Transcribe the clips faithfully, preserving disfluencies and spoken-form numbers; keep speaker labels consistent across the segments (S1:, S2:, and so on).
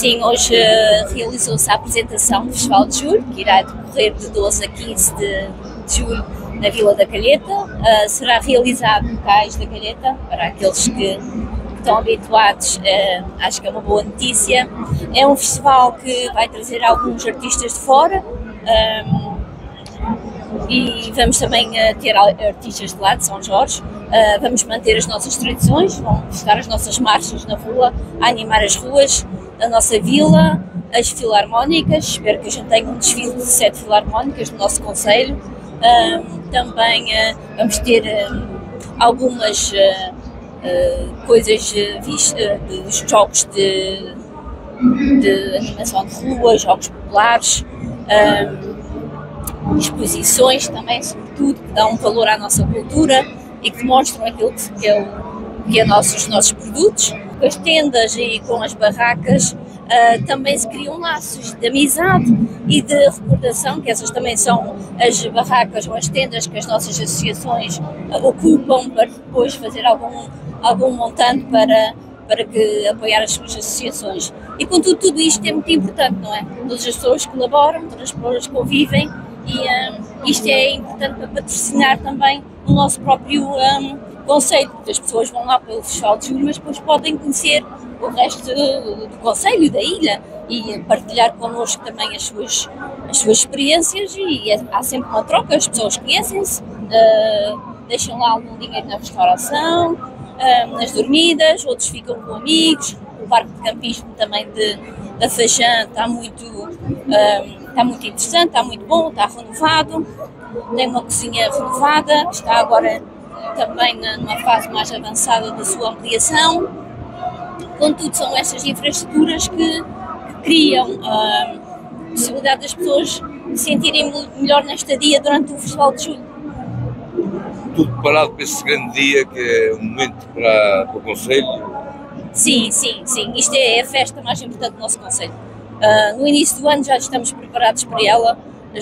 S1: Sim, hoje uh, realizou-se a apresentação do Festival de Julho, que irá decorrer de doze a quinze de, de julho na Vila da Calheta. Uh, será realizado no Cais da Calheta, para aqueles que estão habituados, uh, acho que é uma boa notícia. É um festival que vai trazer alguns artistas de fora, um, e vamos também uh, ter artistas de lá, de São Jorge. Uh, vamos manter as nossas tradições, vamos estar as nossas marchas na rua, a animar as ruas da nossa vila, as filarmónicas. Espero que a gente tenha um desfile de sete filarmónicas do nosso concelho. Uh, também uh, vamos ter uh, algumas uh, uh, coisas, uh, de jogos de, de animação de rua, jogos populares, uh, exposições também, sobretudo, que dão um valor à nossa cultura e que demonstram aquilo que é, o, que é nossos, os nossos produtos. Com as tendas e com as barracas uh, também se criam laços de amizade e de recordação, que essas também são as barracas ou as tendas que as nossas associações uh, ocupam para depois fazer algum, algum montante para, para que, apoiar as suas associações. E contudo, tudo isto é muito importante, não é? Todas as pessoas colaboram, todas as pessoas convivem e uh, isto é importante para patrocinar também o nosso próprio um, concelho, porque as pessoas vão lá para o Festival de Julho, mas depois podem conhecer o resto do, do concelho e da ilha e partilhar connosco também as suas, as suas experiências, e é, há sempre uma troca, as pessoas conhecem-se, uh, deixam lá algum dinheiro na restauração, uh, nas dormidas, outros ficam com amigos. O parque de campismo também de, da Fajã está muito, uh, está muito interessante, está muito bom, está renovado, tem uma cozinha renovada, está agora também numa fase mais avançada da sua ampliação. Contudo, são estas infraestruturas que, que criam a possibilidade das pessoas se sentirem melhor na estadia durante o Festival de Julho.
S2: Tudo preparado para esse grande dia, que é um momento para, para o concelho?
S1: Sim, sim, sim. Isto é a festa mais importante do nosso concelho. Uh, no início do ano já estamos preparados para ela,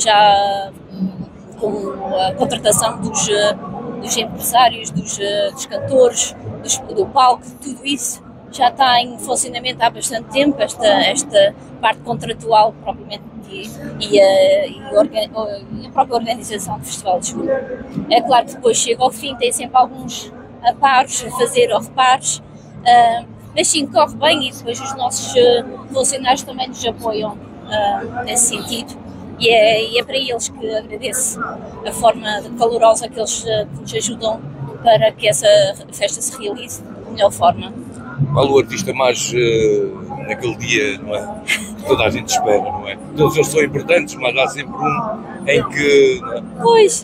S1: já com a contratação dos, dos empresários, dos, dos cantores, dos, do palco, tudo isso já está em funcionamento há bastante tempo, esta, esta parte contratual propriamente e, e, a, e, orga, e a própria organização do Festival de Julho. É claro que depois chega ao fim, tem sempre alguns aparos a fazer ou reparos, uh, mas sim, corre bem, e depois os nossos uh, funcionários também nos apoiam uh, nesse sentido. E é, e é para eles que agradeço a forma calorosa que eles uh, nos ajudam para que essa festa se realize da melhor forma.
S2: Qual o artista mais uh, naquele dia, não é? Que toda a gente espera, não é? Todos eles são importantes, mas há sempre um em que... Não é?
S1: Pois,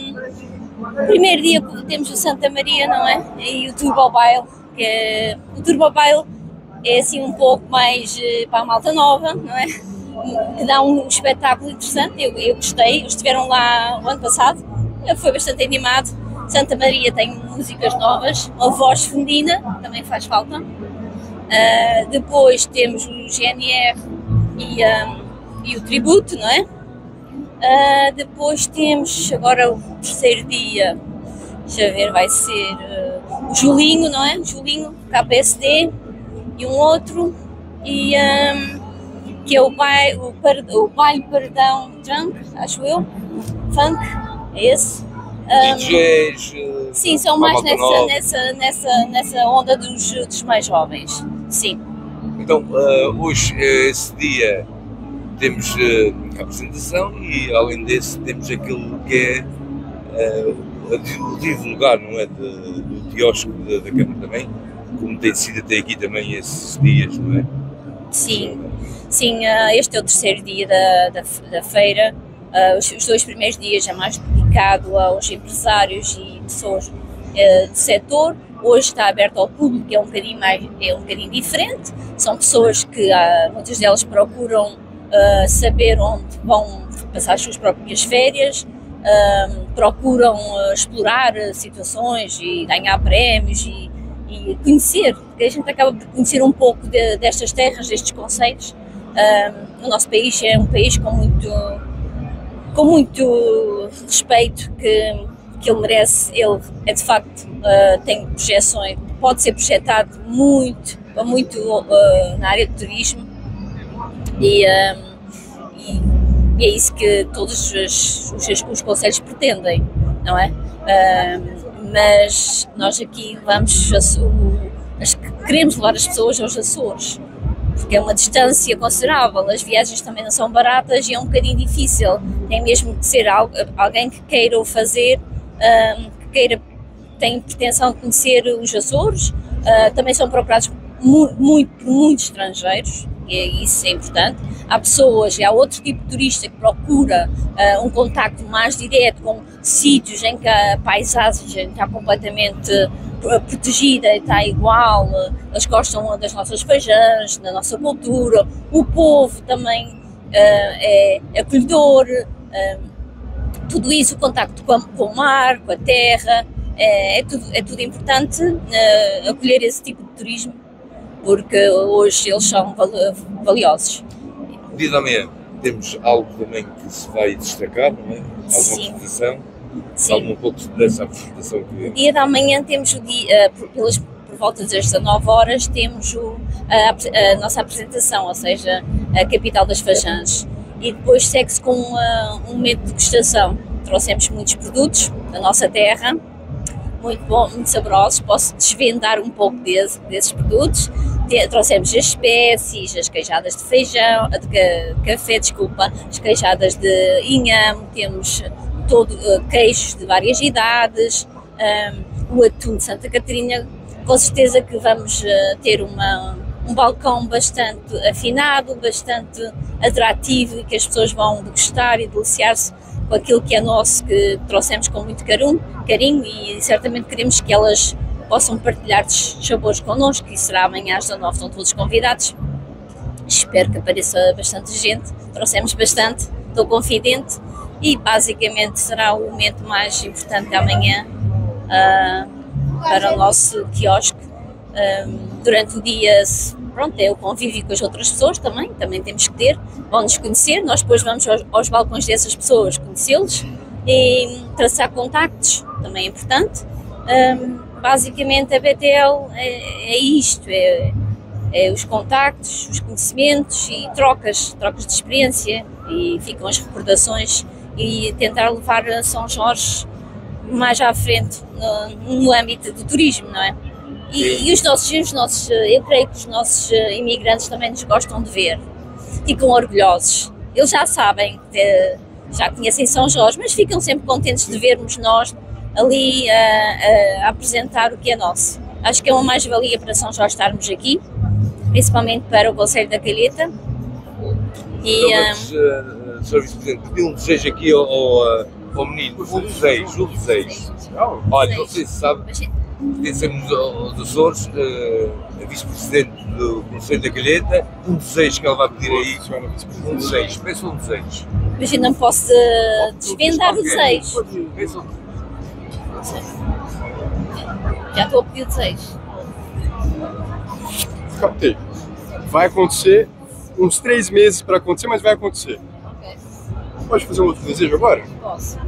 S1: um, primeiro dia temos o Santa Maria, não é? E o Turbo Baile, que é, o Turbo Baile é assim um pouco mais uh, para a malta nova, não é? Que dá um espetáculo interessante. Eu, eu gostei, eles estiveram lá o ano passado, foi bastante animado. Santa Maria tem músicas novas, uma voz feminina, também faz falta. Uh, depois temos o G N R e, um, e o tributo, não é? Uh, depois temos agora o terceiro dia, deixa eu ver, vai ser uh, o Julinho, não é? O Julinho, K P S D e um outro, e... Um, que é o baile, o, o baile Perdão Drunk, acho eu, funk, é esse. Um,
S2: D Js? Uh,
S1: sim, são mais nessa, nessa, nessa, nessa onda dos, dos mais jovens, sim.
S2: Então, uh, hoje, uh, esse dia, temos uh, a apresentação e, além desse, temos aquilo que é uh, o divulgar, não é, de, do quiosque da, da Câmara também, como tem sido até aqui também esses dias, não é?
S1: Sim. Sim, este é o terceiro dia da, da, da feira. Os, os dois primeiros dias é mais dedicado aos empresários e pessoas uh, de setor. Hoje está aberto ao público, é um bocadinho, mais, é um bocadinho diferente. São pessoas que, uh, muitas delas procuram uh, saber onde vão passar as suas próprias férias, uh, procuram uh, explorar situações e ganhar prémios e, e conhecer, porque a gente acaba por conhecer um pouco de, destas terras, destes conceitos. Um, o nosso país é um país com muito, com muito respeito que, que ele merece. Ele é de facto, uh, tem projeções, pode ser projetado muito, muito uh, na área do turismo, E, um, e, e é isso que todos os, os, os concelhos pretendem, não é? Um, mas nós aqui vamos, queremos levar as pessoas aos Açores, porque é uma distância considerável, as viagens também não são baratas e é um bocadinho difícil, tem mesmo que ser alguém que queira o fazer, um, que queira, tem pretensão de conhecer os Açores, uh, também são procurados mu muito por muitos estrangeiros, e isso é importante. Há pessoas, e há outro tipo de turista que procura uh, um contacto mais direto com sítios em que a paisagem está completamente protegida e está igual, eles gostam das nossas feijãs, da nossa cultura, o povo também uh, é acolhedor, uh, tudo isso, o contacto com, a, com o mar, com a terra, é, é, tudo, é tudo importante uh, acolher esse tipo de turismo, porque hoje eles são valiosos.
S2: No dia da manhã temos algo também que se vai destacar, não é? Alguma apresentação? Alguma pouco dessa apresentação que...
S1: No dia da manhã temos o dia, uh, por, pelas, por volta das dezanove horas, temos o, a, a nossa apresentação, ou seja, a capital das feijãs. E depois segue-se com uh, um momento de degustação. Trouxemos muitos produtos da nossa terra, muito bom, muito saborosos, posso desvendar um pouco desse, desses produtos. Trouxemos as espécies, as queijadas de feijão, de café, desculpa, as queijadas de inhame, temos todo, uh, queijos de várias idades, um, o atum de Santa Catarina. Com certeza que vamos uh, ter uma, um balcão bastante afinado, bastante atrativo e que as pessoas vão degustar e deliciar-se com aquilo que é nosso, que trouxemos com muito carinho, carinho e certamente queremos que elas possam partilhar os sabores connosco, e será amanhã às dezanove, estão todos convidados. Espero que apareça bastante gente, trouxemos bastante, estou confidente, e basicamente será o momento mais importante da manhã uh, para o nosso quiosque. Uh, durante o dia, pronto, é o convívio com as outras pessoas também, também temos que ter, vão-nos conhecer, nós depois vamos aos, aos balcões dessas pessoas, conhecê-los e traçar contactos, também é importante. Um, basicamente a B T L é, é isto, é, é os contactos, os conhecimentos e trocas, trocas de experiência, e ficam as recordações e tentar levar a São Jorge mais à frente no, no âmbito do turismo, não é? E, e os nossos, os nossos, eu creio que os nossos imigrantes também nos gostam de ver, ficam orgulhosos, eles já sabem, já conhecem São Jorge, mas ficam sempre contentes de vermos nós ali a, a, a apresentar o que é nosso. Acho que é uma mais-valia para São Jorge estarmos aqui, principalmente para o Concelho da Calheta.
S2: E, então, mas, uh, senhor Vice-Presidente, pedi um desejo aqui ao, ao, ao menino, um desejo, um desejo. Olha, não sei se sabe, pertencemos aos Açores, uh, a Vice-Presidente do Concelho da Calheta, um desejo que ela vai pedir aí, um desejo, peça um desejo.
S1: Mas eu não posso uh, desvendar o desejo.
S2: Peça um
S1: Já estou a pedir o desejo.
S3: Captei. Vai acontecer uns três meses para acontecer, mas vai acontecer.
S1: Ok.
S3: Pode fazer um outro desejo agora?
S1: Posso.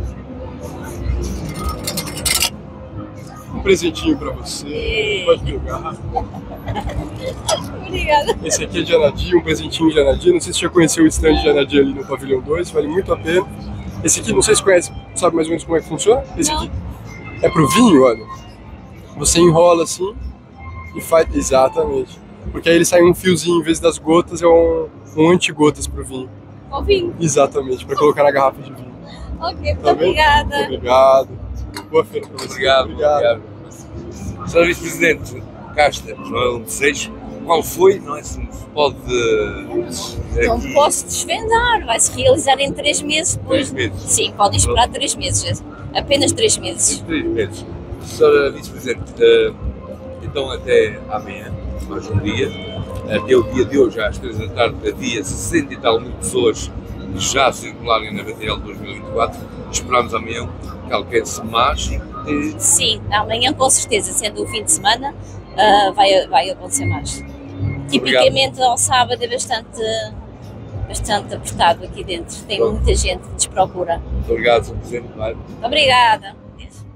S3: Um presentinho para você.
S1: E...
S3: Pode pegar.
S1: Obrigada.
S3: Esse aqui é de Anadia, um presentinho de Anadia. Não sei se você já conheceu o stand de Anadia ali no Pavilhão dois, vale muito a pena. Esse aqui, não sei se conhece, sabe mais ou menos como é que funciona? Esse
S1: não.
S3: Aqui é pro vinho, olha. Você enrola assim e faz... Exatamente. Porque aí ele sai um fiozinho, em vez das gotas, é um, um anti-gotas pro vinho.
S1: Com vinho?
S3: Exatamente, para colocar na garrafa de vinho.
S1: Ok, muito
S3: Tá
S1: obrigada.
S3: Muito obrigado. Boa feira para você.
S2: Obrigado, obrigado. obrigado. senhor Vice-Presidente, cá está, não é um desejo. Qual foi? Não é se pode. Uh,
S1: não
S2: aqui...
S1: posso desvendar, vai-se realizar em três meses. Depois...
S2: Três meses?
S1: Sim, podem esperar três meses. Apenas três meses.
S2: Três meses. senhora Vice-Presidente, uh, então até amanhã, mais um dia. Até o dia de hoje, às três da tarde, havia sessenta e tal mil pessoas já circularem na B T L dois mil e vinte e quatro. Esperamos amanhã que alcance mais. E...
S1: Sim, amanhã com certeza, sendo o fim de semana, uh, vai, vai acontecer mais. Tipicamente ao sábado é bastante, bastante apertado aqui dentro, tem Bom. muita gente que nos procura.
S2: Muito obrigado, senhor Presidente.
S1: Obrigada.